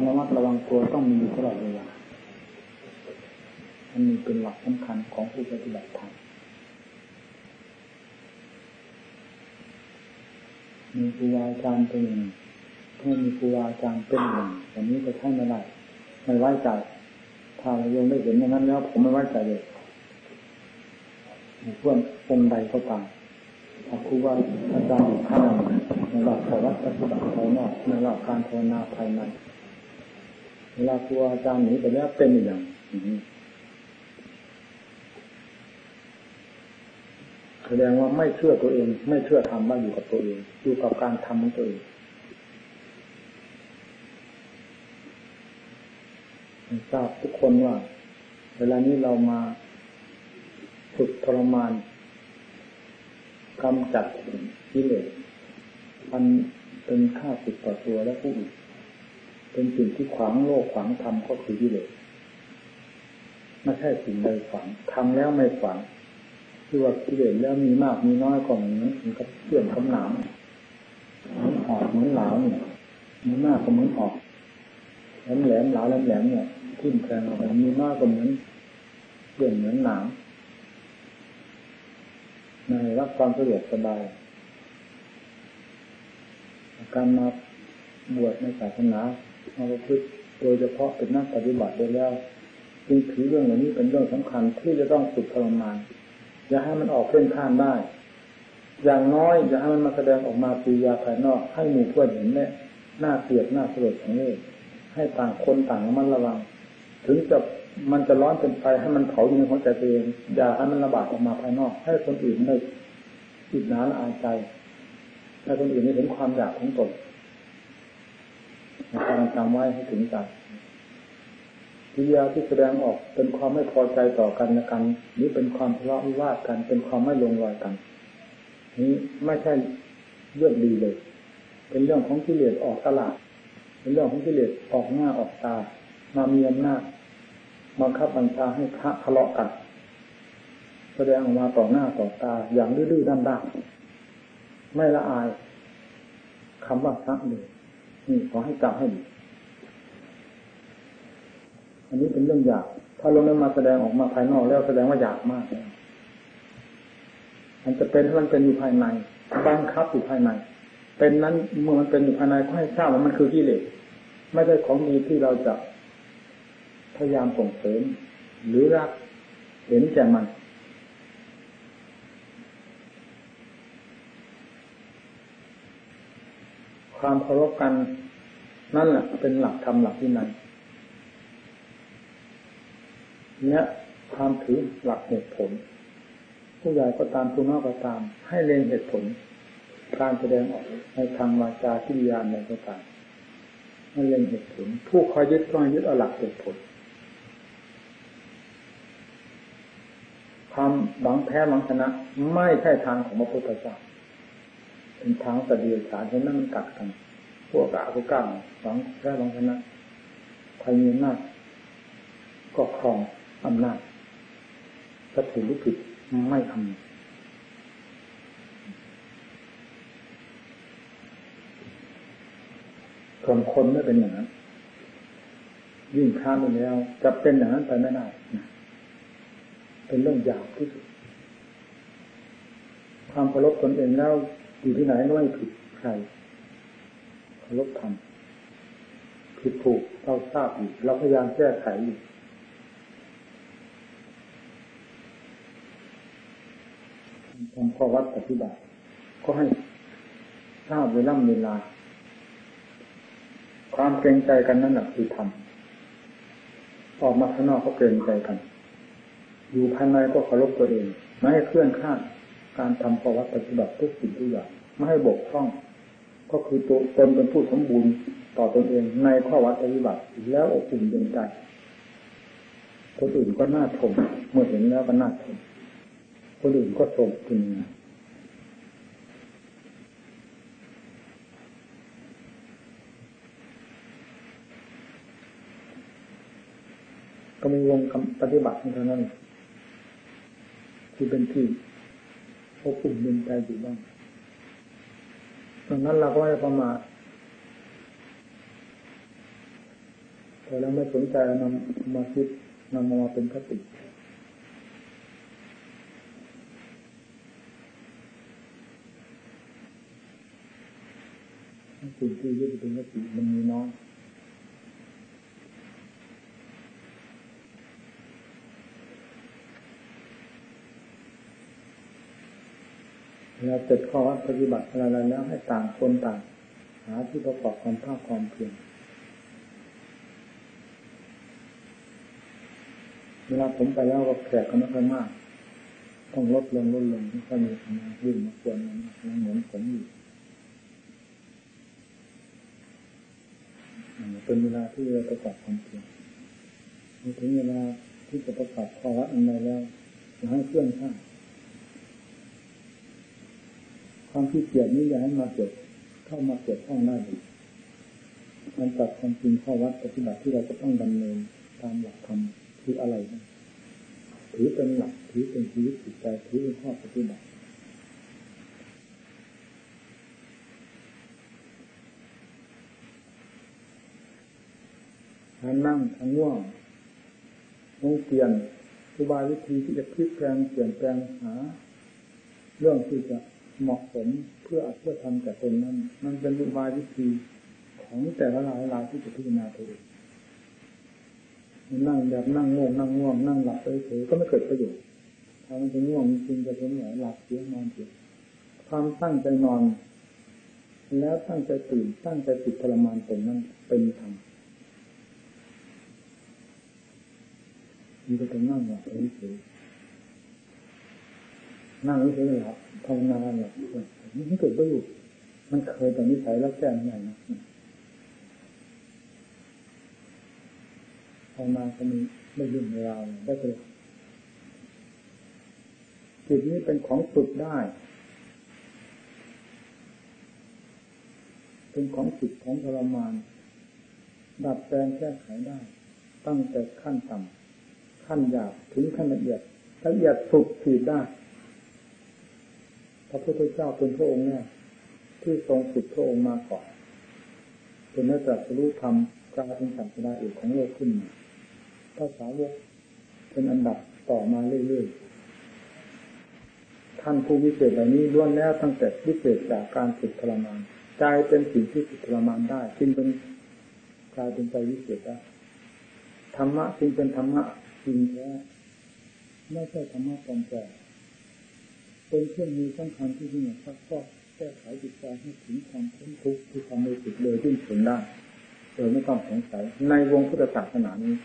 ระมัดระวังตัวต้องมีอยู่ตลอดเวลาอันนี้เป็นหลักสำคัญของผู้ปฏิบัติธรรมมีครูบาอาจารย์เป็นหนึ่งถ้ามีครูบาอาจารย์เป็นหนึ่งอย่างนี้จะใช่ไม่ได้ไม่ไว้ใจถ้าเรายังไม่เห็นอย่างนั้นแล้วผมไม่ไว้ใจเลยเพื่อนองค์ใดก็ตามครูบาอาจารย์ท่านในหลักของวัดปฏิบัติภายนอกในหลักการภาวนาภายในเวลาครูอาจารย์หนีไปแล้วเป็นอย่างนี้แสดงว่าไม่เชื่อตัวเองไม่เชื่อธรรมว่าอยู่กับตัวเองอยู่กับการทำของตัวเองทราบทุกคนว่าเวลานี้เรามาฝึกทรมานกำจัดกิเลสมันเป็นข้าศึกต่อตัวและผู้อื่นเป็นสิ่งที่ขวางโลกขวางธรรมก็คือกิเลสไม่ใช่สิ่งใดขวางทำแล้วไม่ขวางที่ว่ากิเลสแล้วมีมากมีน้อยก็เหมือนกับเสื่อมคำหนามเหมือนหอกเหมือนหลาวเนี่ยมีมากก็เหมือนหอกแหลมหลาวแหลมเนี่ยทิ่มแทงอะไรมีมากก็เหมือนเสื่อมเหมือนหนามในรับความสะดวกสบายการมาบวชในศาสนามาประพฤติโดยเฉพาะเป็นนักปฏิบัติได้แล้วจึงถือเรื่องเหล่านี้เป็นเรื่องสำคัญที่จะต้องฝึกทรมานอย่าให้มันออกเพ่นพ่านได้อย่างน้อยอย่าให้มันมาแสดงออกมาปียาภายนอกให้หมู่เพื่อนเห็นแน่หน้าเกลียดหน้าสลดของโลกให้ต่างคนต่างระมัดระวังถึงจะมันจะร้อนเป็นไฟให้มันเผาอยู่ในหัวใจตัวเองอย่าให้มันระบาดออกมาภายนอกให้คนอื่นได้อิจฉาละอายใจให้คนอื่นได้เห็นความอยากของตนการจำไว้ให้ถึงใจกิริยาที่แสดงออกเป็นความไม่พอใจต่อกันและกันหรือเป็นความทะเลาะวิวาทกันเป็นความไม่ลงรอยกันนี้ไม่ใช่เรื่องดีเลยเป็นเรื่องของกิเลสออกตลาดเป็นเรื่องของกิเลสออกหน้าออกตามามีอำนาจบังคับบัญชาให้ทะเลาะกันแสดงออกมาต่อหน้าต่อตาอย่างดื้อๆด้านๆไม่ละอายคำว่าพระเลยนี่ขอให้จำให้ดีอันนี้เป็นเรื่องหยาบถ้าลงนั้นมาแสดงออกมาภายนอกแล้วแสดงว่าหยาบมากมันจะเป็นถ้ามันเป็นอยู่ภายในบังคับอยู่ภายในเป็นนั้นเมื่อมันเป็นอยู่ภายในก็ให้ทราบว่ามันคือกิเลสไม่ใช่ของดีที่เราจะพยายามส่งเสริมหรือรักเห็นแก่มันความเคารพกันนั่นแหละเป็นหลักธรรมหลักวินัยเนี่ยความถือหลักเหตุผลผู้ใหญ่ก็ตามผู้น้อยก็ตามให้เล็งเหตุผลการแสดงออกในทางวาจากิริยาในก็ตามให้เล็งเหตุผลผู้คอยยึดก็ให้ยึดเอาหลักเหตุผลความหวังแพ้หวังชนะไม่ใช่ทางของพระพุทธเจ้าเป็นทางสติปัฏฐานที่นั่งกัดกันพวกกะพวกก้าวหวังแพ้หวังชนะใครมีอำนาจก็ครองอำนาจถ้าถูกหรือผิดไม่ทำส่วนคนไม่เป็นอย่างนั้นยิ่งข้ามไปแล้วจะเป็นอย่างนั้นไปไม่ได้เป็นเรื่องยากที่สุดความเคารพตนเองแล้วอยู่ที่ไหนไม่ผิดใครเคารพธรรมผิดถูกเราทราบอยู่เราพยายามแก้ไขอยู่ทำข้อวัดปฏิบัติก็ให้ทราบเวลาความเกรงใจกันนั่นแหละคือธรรมออกมาข้างนอกก็เกรงใจกันอยู่ภายในก็เคารพตัวเองไม่ให้เคลื่อนคลาดการทำข้อวัดปฏิบัติทุกสิ่งทุกอย่างไม่ให้บกพร่องก็คือตัวตนเป็นผู้สมบูรณ์ต่อตนเองในข้อวัดปฏิบัติแล้วอบอุ่นเย็นใจคนอื่นก็น่าชมเมื่อเห็นแล้วก็น่าชมคนอื่นก็ชมคุณก็มีวงปฏิบัติเท่านั้นที่เป็นที่อบอุ่นเย็นใจอยู่บ้างดังนั้นเราก็ไม่ประมาทแต่เราไม่สนใจนำมาคิดนำมาเป็นคติสิ่งที่ยึดเป็นคติมันมีน้อยเราเสร็จข้อวัดปฏิบัติอะไรแล้วให้ต่างคนต่างหาที่ประกอบความภาคความเพียรเวลาผมไปแล้วก็แขกก็ไม่ค่อยมากต้องลดลงไม่ค่อยมีมายื่นมาควรมันเหมือนผมอยู่เป็นเวลาที่เราประกอบความเพียรถึงเวลาที่จะประกอบข้อวัดอะไรแล้วจะให้เคลื่อนข้างความขี้เกียจนี้อย่าให้มาเกิดเข้ามาเกิดข้องหน้าดีมันจัดความจริงข้อวัดปฏิบัติที่เราจะต้องดำเนินตามหลักธรรมคืออะไรนะถือเป็นหลักถือเป็นชีวิตจิตใจถือเป็นข้อปฏิบัติการนั่งทางง่วงต้องเปลี่ยนอุบายวิธีที่จะพลิกแปลงเปลี่ยนแปลงหาเรื่องที่จะเหมาะสมเพื่อทำแต่ตนนั้นมันเป็นอุบายวิธีของแต่ละรายที่จะพิจารณาตัวเองนั่งแบบนั่งง่วงนั่งหลับไปเฉยก็ไม่เกิดประโยชน์ถ้ามันจะง่วงจริงจะเป็นไหนหลับเสียนอนเสียความตั้งใจนอนแล้วตั้งใจตื่นตั้งใจติดทรมานตนนั้นเป็นธรรมนี่ก็ต้องนั่งหลับไปเฉยนั่งเฉยหลับภาวนาหลับมันเกิดประโยชน์มันเคยแต่นิสัยแล้วแก้ไม่ได้นะภาวนาก็ไม่ลืมเวลาได้เลยจิตนี้เป็นของฝึกได้เป็นของฝึกของทรมานดัดแปลงแก้ไขได้ตั้งแต่ขั้นต่ำขั้นหยาบถึงขั้นละเอียดฝึกขีดได้พระพุทธเจ้าเป็นพระองค์เนี่ยที่ทรงฝึกพระองค์มาก่อนจนได้ตรัสรู้ธรรมกลายเป็นศาสดาเอกของโลกขึ้นมาพระสาวกเป็นอันดับต่อมาเรื่อยๆท่านผู้วิเศษเหล่านี้ล้วนแล้วตั้งแต่วิเศษจากการฝึกทรมานใจเป็นสิ่งที่ฝึกทรมานได้จึงเป็นกลายเป็นใจวิเศษได้ธรรมะจึงเป็นธรรมะจริงแท้ไม่ใช่ธรรมะปลอมแปลงเป็นเครื่องมือสำคัญที่จะซักฟอกแก้ไขจิตใจให้ถึงความพ้นทุกข์ที่ทำให้จิตเลยยิ่งถึงได้โดยไม่ต้องสงสัยในวงพุทธศาสนานี้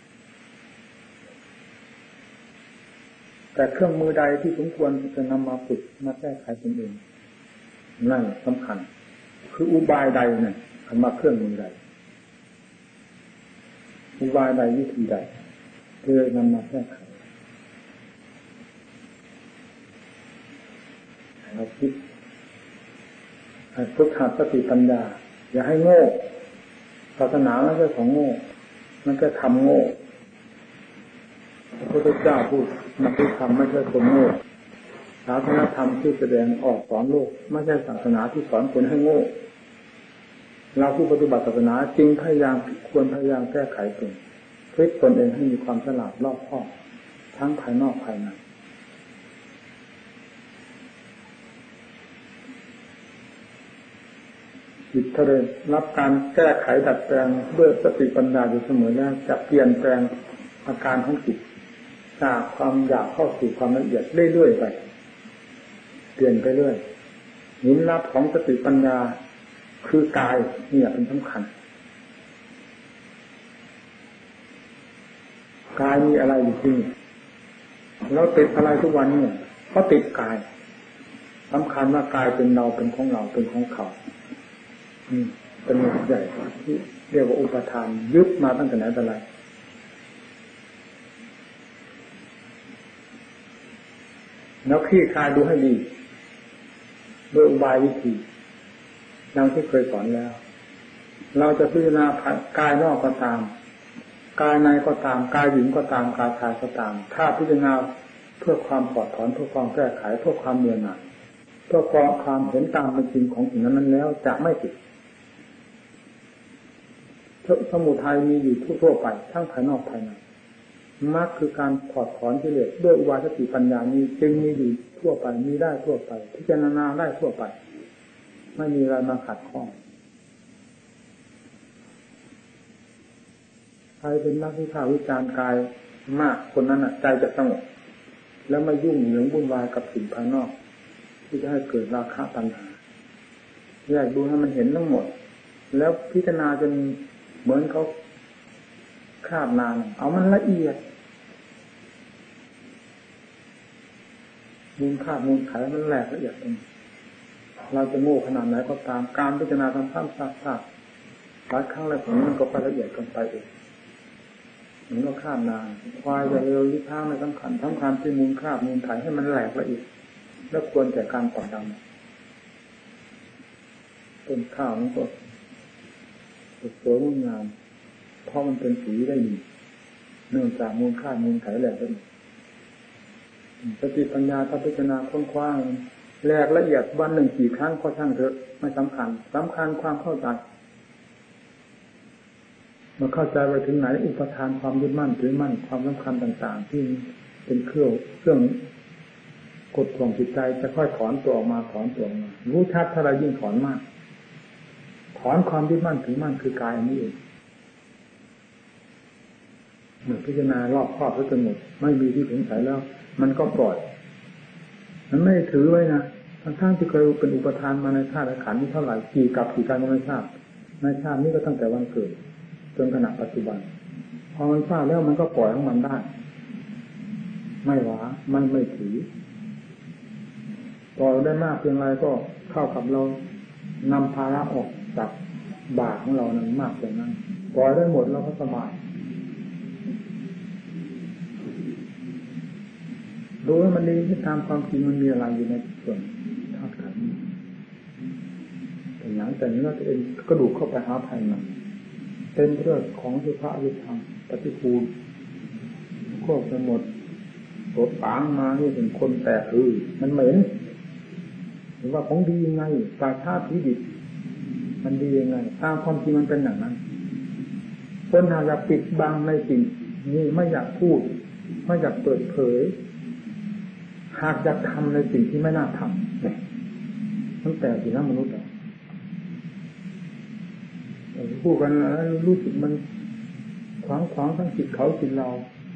แต่เครื่องมือใดที่สมควรจะนำมาฝึกมาแก้ไขตนเองนั่นสำคัญคืออุบายใดเนี่ยคำว่าเครื่องมือใดอุบายใดวิธีใดเพื่อนำมาแก้ไขเราคิดฝึกหัดสติปัญญาอย่าให้โง่ศาสนาไม่ใช่ของโง่มันจะทำโง่พระพุทธเจ้าพูดมันคือธรรมไม่ใช่คนโง่ศาสนาธรรมที่แสดงออกสอนโลกไม่ใช่ศาสนาที่สอนคนให้โง่เราผู้ปฏิบัติศาสนาจริงพยายามแก้ไขตนพลิกตนเองให้มีความฉลาดรอบคอบทั้งภายนอกภายในจิตถ้าได้รับการแก้ไขดัดแปลงด้วยสติปัญญาอยู่เสมอแล้วจะเปลี่ยนแปลงอาการของจิตจากความอยากเข้าสู่ความละเอียดเรื่อยๆไปเปลี่ยนไปเรื่อยหินรับของสติปัญญาคือกายเนี่ยเป็นสำคัญกายมีอะไรอยู่ที่นี่เราติดอะไรทุกวันเนี่ยก็ติดกายสำคัญว่ากายเป็นเราเป็นของเราเป็นของเขาเป็นหลักใหญ่ที่เรียกว่าอุปทานยึดมาตั้งแต่ไหนแต่ไรแล้วคลี่คลายดูให้ดีโดยอุบายวิธีดังที่เคยสอนแล้วเราจะพิจารณากายนอกก็ตามกายในก็ตามกายหญิงก็ตามกายชายก็ตามถ้าพิจารณาเพื่อความปลอดถอนเพื่อความแก้ไขเพื่อความเบื่อหน่ายเพื่อความเห็นตามเป็นจริงของสิ่งนั้นแล้วจะไม่ผิดสมุทัยมีอยู่ทั่วไปทั้งภายนอกภายในมรรคคือการถอดถอนกิเลสด้วยอุบายสติปัญญานี้จึงมีอยู่ทั่วไปมีได้ทั่วไปพิจารณาได้ทั่วไปไม่มีอะไรมาขัดข้องใครเป็นนักวิพากษ์วิจารณ์กายมากคนนั้นใจจะสงบแล้วไม่ยุ่งเหยิงวุ่นวายกับสิ่งภายนอกที่จะให้เกิดราคะตัณหาแยกดูให้มันเห็นทั้งหมดแล้วพิจารณาจนเหมือนเขาคาบนานเอามันละเอียดมูลคาบมูลไขมันแหลกละเอียดเองเราจะโง่ขนาดไหนก็ตามการพิจารณาทำซ้ำซากหลายครั้งหลายผลมันก็ไปละเอียดกันไปเองมันก็ข้ามนานควายจะเร็วลิท้าไม่สำคัญที่มูลคาบมูลไขให้มันแหลกละเอียดแล้วควรแก่การต่อดำต้นข้าวมันก็สวยงามเพราะมันเป็นสีได้ดีเนื่องจากมูลค่ามูลไขแหลกละเอียดสติปัญญาถ้าพิจารณาค้นคว้าแหลกละเอียดวันหนึ่งกี่ครั้งก็ช่างเถอะไม่สำคัญความเข้าใจเมื่อเข้าใจไปถึงไหนอุปทานความยึดมั่นถือมั่นความสำคัญต่างๆที่เป็นเครื่องกดข่วงจิตใจจะค่อยถอนตัวออกมารู้ชัดถ้าเรายิ่งถอนมากถอนความยึดมั่นถือมั่นคือกายอันนี้เองเมื่อพิจารณารอบครอบแล้วจนหมดไม่มีที่สงสัยแล้วมันก็ปล่อยมันไม่ถือไว้นะทั้งที่เคยเป็นอุปทานมาในธาตุขันธ์นี้เท่าไหร่กี่กับกี่การก็ไม่ทราบในชาตินี้ก็ตั้งแต่วันเกิดจนขณะปัจจุบันพอมันทราบแล้วมันก็ปล่อยของมันได้ไม่หวามันไม่ถือปล่อยได้มากเพียงไรก็เข้ากับเรานำภาระออกจากบาปของเรานั้นมากเพียงนั้นปล่อยได้หมดเราก็สบายดูว่ามันดีที่ตามความจริงมันมีอะไรอยู่ในส่วนธาตุขันธ์แต่หนังแต่เนื้อตัวเองกระดูกเข้าไปหาภายในเป็นเรื่องของสุภาพวิธรรมปฏิปูลควบไปหมดรถปางมานี่เป็นคนแตกมันเหม็นหรือว่าของดียังไงปราชาที่ดิบมันดียังไงตามความจริงมันเป็นอย่างนั้นคนหากอยากปิดบังในสิ่งนี้ไม่อยากพูดไม่อยากเปิดเผยหากอยากทำในสิ่งที่ไม่น่าทำเนี่ยตั้งแต่ที่นั้นมนุษย์พูดกันแล้วรู้สึกมันขวางทั้งจิตเขาจิตเรา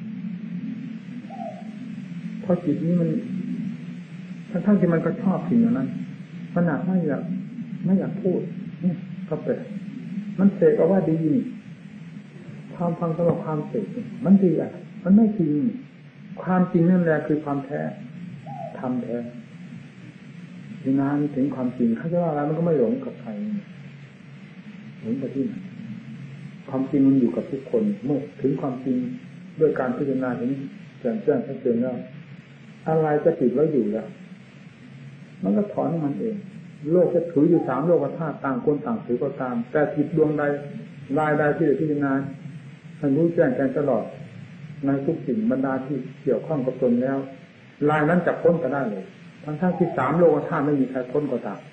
เพราะจิตนี้มันทั้งที่มันก็ชอบสิ่งอย่างนั้นขนาดไม่อยากพูดก็เป็นมันเสกเอาว่าดีนี่ความฟังสำหรับความเสกมันดีมันไม่จริงความจริงนั่นแหละคือความแท้ทำแท้ที่นานถึงความจริงเขาจะว่าอะไรมันก็ไม่หลงกับใครหลงไปที่ไหนความจริงมันอยู่กับทุกคนเมื่อถึงความจริงด้วยการพิจารณาถึงแจ่มแจ้งชัดเจนแล้วอะไรจะติดแล้วอยู่แล้วมันก็ถอนมันเองโลกจะถืออยู่3โลกธาตุต่างคนต่างถือก็ตามแต่จิตดวงใดรายใดที่พิจารณาท่านรู้แจ้งแทงตลอดในทุกสิ่งบรรดาที่เกี่ยวข้องกับตนแล้วลายนั้นจะพ้นก็ได้เลยทั้งที่3โลกธาตุไม่มีใครพ้นก็ตาม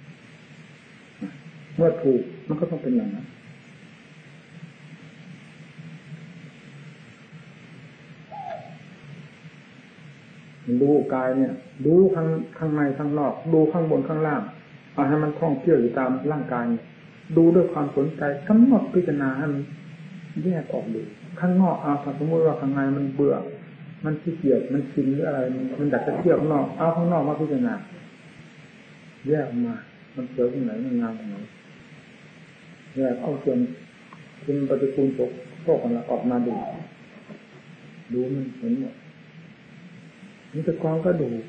เมื่อถูกมันก็ต้องเป็นอย่างนั้นดูกายเนี่ยดูข้างในข้างนอกดูข้างบนข้างล่างเอาให้มันท่องเที่ยวอยู่ตามร่างกายดูด้วยความสนใจกำหนดพิจารณาให้มันแยกออกดูข้างนอกถ้าสมมติว่าข้างในมันเบื่อมันขี้เกียจมันชินหรืออะไรมันอยากจะเที่ยวข้างนอกเอาข้างนอกมาพิจารณาแยกออกมามันสวยตรงไหนมันงามตรงไหนแยกเอาส่วนคุณปฏิกูลตกโตของเราออกมาดูมันเห็นหมดนี่ตะกองก็ดู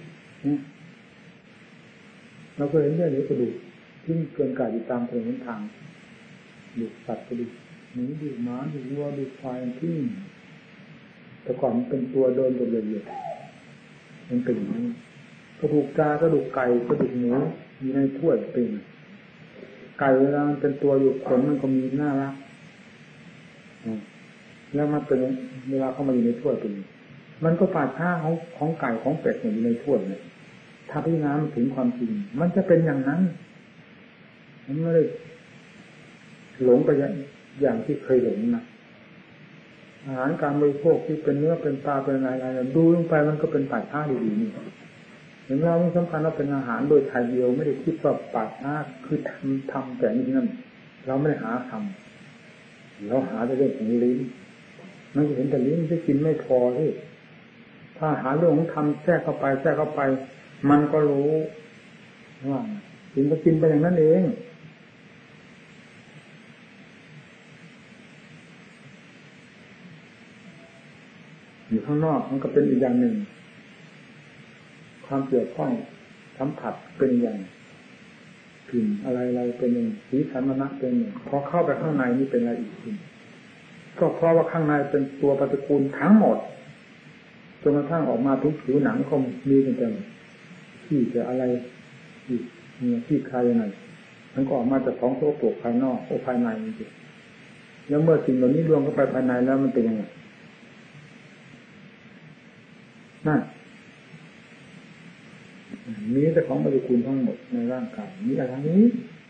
เราก็เห็นได้เลยกระดูกที่เกินกายอยู่ตามถนนทางดูสัตว์ก็ดูหมูดูม้าดูวัวดูควายที่แต่ก่อนมันเป็นตัวเดินตัวละเอียดมันเป็นอย่างนี้กระดูกกากระดูกไก่กระดูกหมูอยู่ในถ้วยเป็นไก่เวลามันเป็นตัวอยู่ขนมันก็มีน่ารักแล้วมันเป็นเวลาเข้ามาอยู่ในถ้วยเป็นมันก็ป่าช้าของไก่ของเป็ดอยู่ในถ้วยเลยถ้าพิจารณาถึงความจริงมันจะเป็นอย่างนั้นมันไม่ได้หลงไปอย่างที่เคยหลงนะอาหารการบริโภคที่เป็นเนื้อเป็นปลาเป็นอะไรๆดูลงไปมันก็เป็นป่าช้าดีๆนี่ถึงเราไม่สำคัญว่าเป็นอาหารโดยไทยเดียวไม่ได้คิดว่าป่าช้าคือทำแต่นี่นั่นเราไม่ได้หาทำเราหาแต่เรื่องของลิ้นมันเห็นแต่ลิ้นที่กินไม่พอที่ถ้าหาเรื่องของทำแทรกเข้าไปมันก็รู้ว่ากินก็กินไปอย่างนั้นเองอยู่ข้างนอกมันก็เป็นอีกอย่างหนึ่งความเกี่ยวข้องสัมผัสเป็นอย่างกลิ่นอะไรๆเป็นอย่างสีสันมณะเป็นอย่างพอเข้าไปข้างในนี่เป็นอะไรอีกทีก็เพราะว่าข้างในเป็นตัวปฏิกูลทั้งหมดจนกระทั่งออกมาทุกผิวหนังก็มีแต่ที่จะอะไรเนี่ยที่ใครยังไงมันก็ออกมาจากของโสโครกภายนอกภายในจริงๆแล้วเมื่อสิ่งเหล่านี้รวมเข้าไปภายในแล้วมันเป็นยังไงนั่นมีแต่ของปฏิกูลทั้งหมดในร่างกายมีอะไรนี้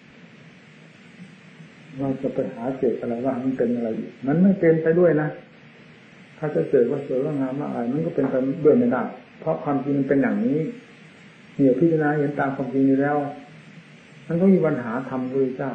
เราจะไปหาเศษอะไรว่ามันเป็นอะไรอีกมันไม่เป็นไปด้วยนะถ้าจะเกิดว่าสวยว่างามอะไรมันก็เป็นไปด้วยไม่ได้เพราะความจริงมันเป็นอย่างนี้เหนี่ยวพิจารณาเห็นตามความจริงอยู่แล้วมันก็มีปัญหาธรรมด้วยเจ้า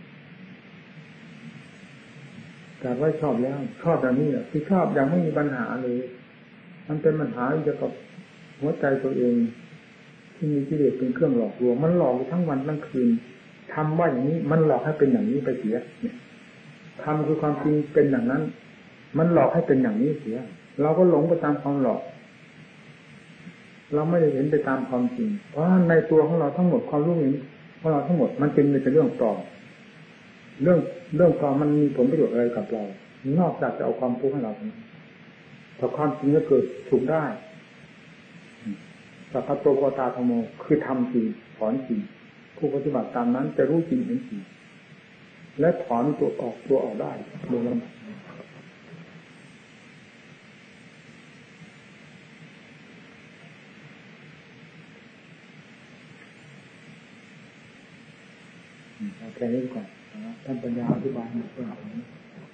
แต่ว่าชอบแล้วชอบแบบนี้แหละที่ชอบอย่างไม่มีปัญหาเลยมันเป็นปัญหาเกี่ยวกับหัวใจตัวเองที่มีกิเลสเป็นเครื่องหลอกลวงมันหลอกทั้งวันทั้งคืนทำว่าอย่างนี้มันหลอกให้เป็นอย่างนี้ไปเสียเนี่ยทำคือความจริงเป็นอย่างนั้นมันหลอกให้เป็นอย่างนี้เสียเราก็หลงไปตามความหลอกเราไม่ได้เห็นไปตามความจริงเพราะในตัวของเราทั้งหมดความรู้เห็นของเราทั้งหมดมันเป็นแต่เรื่องปลอมเรื่องปลอมมันมีผลประโยชน์อะไรกับเรานอกจากจะเอาความทุกข์ให้เราแต่ความจริงก็เกิดถูกได้สัพพะโตโกตาธโมคือทำจริงถอนจริงผู้ปฏิบัติตามนั้นจะรู้จริงเห็นจริงและถอนตัวออกได้โดยลำดับแค่นี้ก่อนท่านปัญญาอธิบายให้ฟัง